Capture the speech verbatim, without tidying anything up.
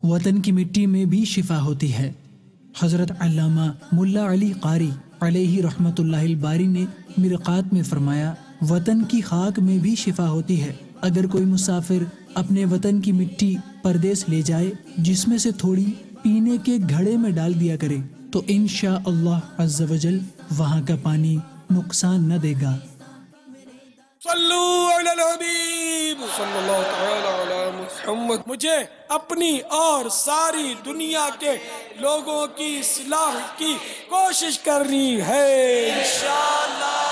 वतन की मिट्टी में भी शिफा होती है। हज़रत अल्लामा मुल्ला अली कारी अलैहि रहमतुल्लाहिल बारी ने मिरक़ात में फरमाया, वतन की खाक में भी शिफा होती है। अगर कोई मुसाफिर अपने वतन की मिट्टी परदेस ले जाए, जिसमें से थोड़ी पीने के घड़े में डाल दिया करे, तो इंशाअल्लाह अज़्ज़ वजल वहाँ का पानी नुकसान न देगा। सल्लू अलल हबीब सल्लल्लाहु तआला अला मुहम्मद। मुझे अपनी और सारी दुनिया के लोगों की इस्लाह की कोशिश करनी है इंशाअल्लाह।